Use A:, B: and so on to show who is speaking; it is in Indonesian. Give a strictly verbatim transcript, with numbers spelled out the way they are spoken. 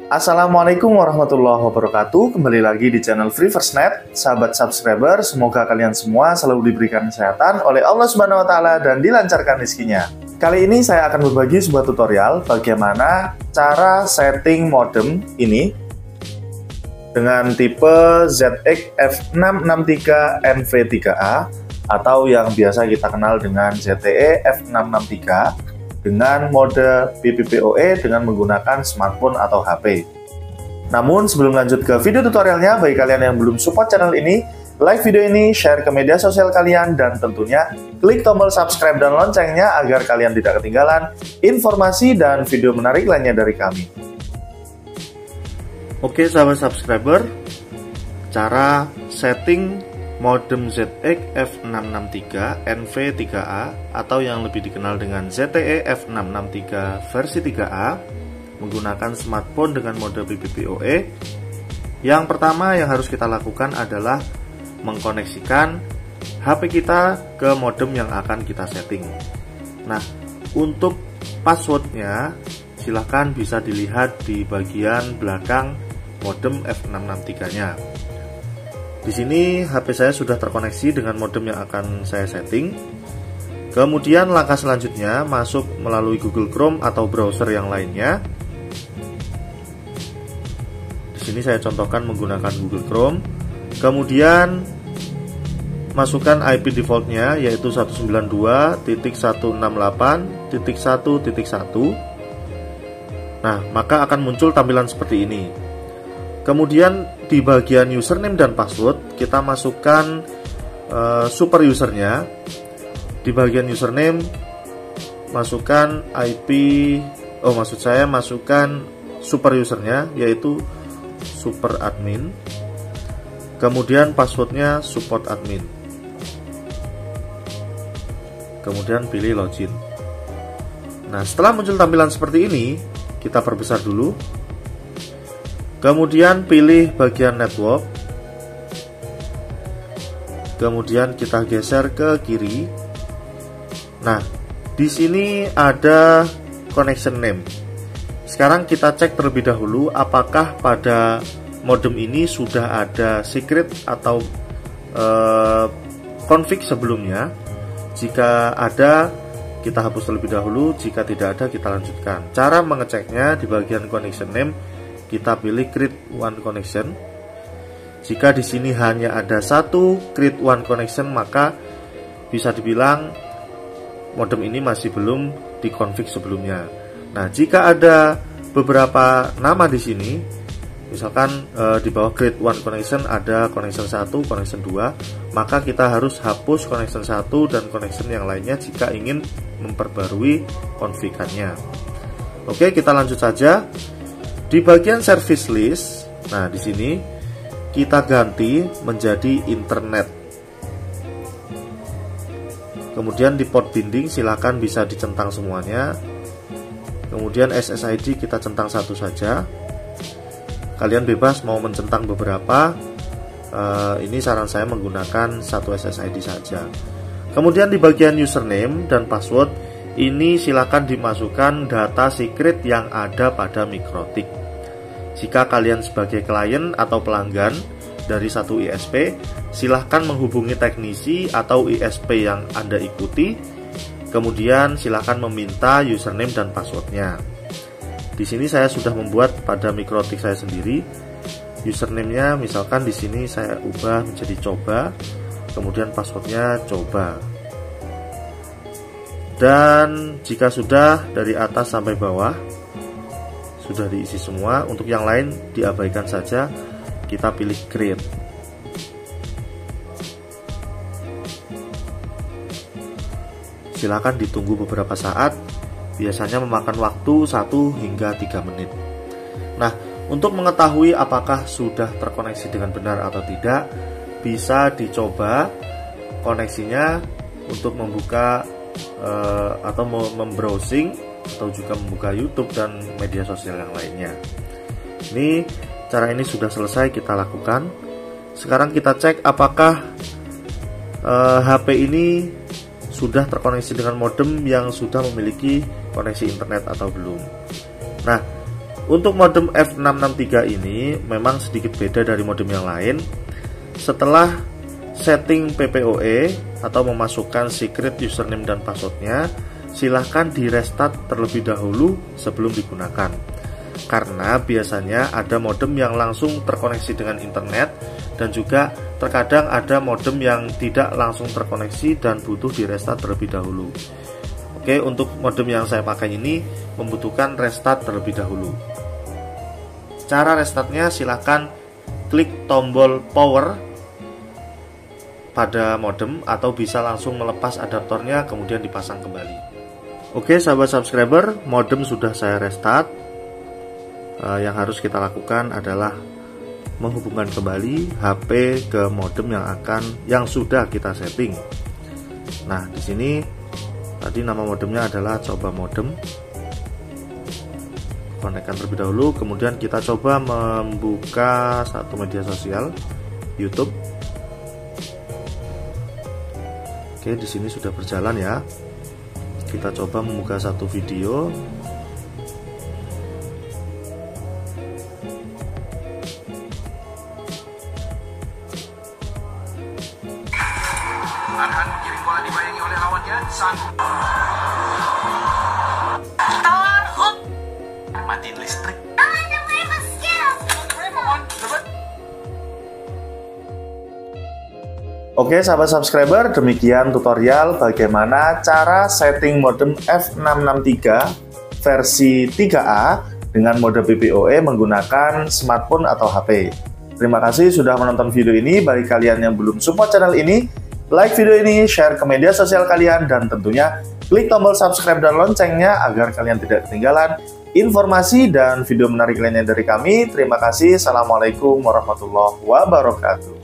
A: Assalamualaikum warahmatullahi wabarakatuh. Kembali lagi di channel Free First Net. Sahabat subscriber, semoga kalian semua selalu diberikan kesehatan oleh Allah Subhanahu wa taala dan dilancarkan rezekinya. Kali ini saya akan berbagi sebuah tutorial bagaimana cara setting modem ini dengan tipe Z X F enam enam tiga N V tiga A atau yang biasa kita kenal dengan Z T E F enam enam tiga dengan mode P P P O E dengan menggunakan smartphone atau H P. Namun sebelum lanjut ke video tutorialnya, bagi kalian yang belum support channel ini, like video ini, share ke media sosial kalian, dan tentunya klik tombol subscribe dan loncengnya agar kalian tidak ketinggalan informasi dan video menarik lainnya dari kami. Oke sahabat subscriber, cara setting modem Z X F enam enam tiga N V tiga A atau yang lebih dikenal dengan Z T E F enam enam tiga versi tiga A menggunakan smartphone dengan mode P P P O E. Yang pertama yang harus kita lakukan adalah mengkoneksikan H P kita ke modem yang akan kita setting. Nah, untuk passwordnya silahkan bisa dilihat di bagian belakang modem F enam enam tiga-nya. Di sini H P saya sudah terkoneksi dengan modem yang akan saya setting. Kemudian langkah selanjutnya masuk melalui Google Chrome atau browser yang lainnya. Di sini saya contohkan menggunakan Google Chrome. Kemudian masukkan I P defaultnya yaitu seratus sembilan puluh dua titik seratus enam puluh delapan titik satu titik satu. Nah, maka akan muncul tampilan seperti ini. Kemudian di bagian username dan password kita masukkan uh, super usernya. Di bagian username masukkan I P, oh maksud saya masukkan super usernya yaitu super admin. Kemudian passwordnya support admin. Kemudian pilih login. Nah, setelah muncul tampilan seperti ini, kita perbesar dulu. Kemudian pilih bagian network. Kemudian kita geser ke kiri. Nah, di sini ada connection name. Sekarang kita cek terlebih dahulu apakah pada modem ini sudah ada secret atau eh, config sebelumnya. Jika ada, kita hapus terlebih dahulu. Jika tidak ada, kita lanjutkan. Cara mengeceknya di bagian connection name, kita pilih create one connection. Jika di sini hanya ada satu create one connection, maka bisa dibilang modem ini masih belum dikonfig sebelumnya. Nah, jika ada beberapa nama di sini, misalkan e, di bawah create one connection ada connection satu, connection dua, maka kita harus hapus connection satu dan connection yang lainnya jika ingin memperbarui konfigannya. Oke, kita lanjut saja. Di bagian service list, nah di sini kita ganti menjadi internet. Kemudian di port binding silakan bisa dicentang semuanya. Kemudian S S I D kita centang satu saja. Kalian bebas mau mencentang beberapa. Uh, ini saran saya menggunakan satu S S I D saja. Kemudian di bagian username dan password ini silakan dimasukkan data secret yang ada pada MikroTik. Jika kalian sebagai klien atau pelanggan dari satu I S P, silahkan menghubungi teknisi atau I S P yang Anda ikuti. Kemudian silahkan meminta username dan passwordnya. Di sini saya sudah membuat pada MikroTik saya sendiri. Username-nya misalkan di sini saya ubah menjadi coba, kemudian passwordnya coba. Dan jika sudah dari atas sampai bawah sudah diisi semua, untuk yang lain diabaikan saja, kita pilih create. Silakan ditunggu beberapa saat, biasanya memakan waktu satu hingga tiga menit. Nah, untuk mengetahui apakah sudah terkoneksi dengan benar atau tidak, bisa dicoba koneksinya untuk membuka uh, atau membrowsing atau juga membuka YouTube dan media sosial yang lainnya. Ini cara ini sudah selesai kita lakukan. Sekarang kita cek apakah uh, H P ini sudah terkoneksi dengan modem yang sudah memiliki koneksi internet atau belum. Nah, Untuk modem F enam enam tiga ini memang sedikit beda dari modem yang lain. Setelah setting P P O E atau memasukkan secret username dan passwordnya, silahkan di restart terlebih dahulu sebelum digunakan. Karena biasanya ada modem yang langsung terkoneksi dengan internet, dan juga terkadang ada modem yang tidak langsung terkoneksi dan butuh di restart terlebih dahulu. Oke, untuk modem yang saya pakai ini membutuhkan restart terlebih dahulu. Cara restartnya silahkan klik tombol power pada modem atau bisa langsung melepas adaptornya kemudian dipasang kembali. Oke sahabat subscriber, modem sudah saya restart. uh, Yang harus kita lakukan adalah menghubungkan kembali H P ke modem yang akan yang sudah kita setting. Nah, di sini tadi nama modemnya adalah coba modem. Konekkan terlebih dahulu, kemudian kita coba membuka satu media sosial, YouTube. Oke, di sini sudah berjalan ya. Kita coba membuka satu video.
B: Arhan mengirim bola dibayangi oleh lawannya. Sang
C: Power up.
B: matiin listrik.
A: Oke sahabat subscriber, demikian tutorial bagaimana cara setting modem F enam enam tiga versi tiga A dengan mode P P O E menggunakan smartphone atau H P. Terima kasih sudah menonton video ini. Bagi kalian yang belum support channel ini, like video ini, share ke media sosial kalian, dan tentunya klik tombol subscribe dan loncengnya agar kalian tidak ketinggalan informasi dan video menarik lainnya dari kami. Terima kasih. Assalamualaikum warahmatullahi wabarakatuh.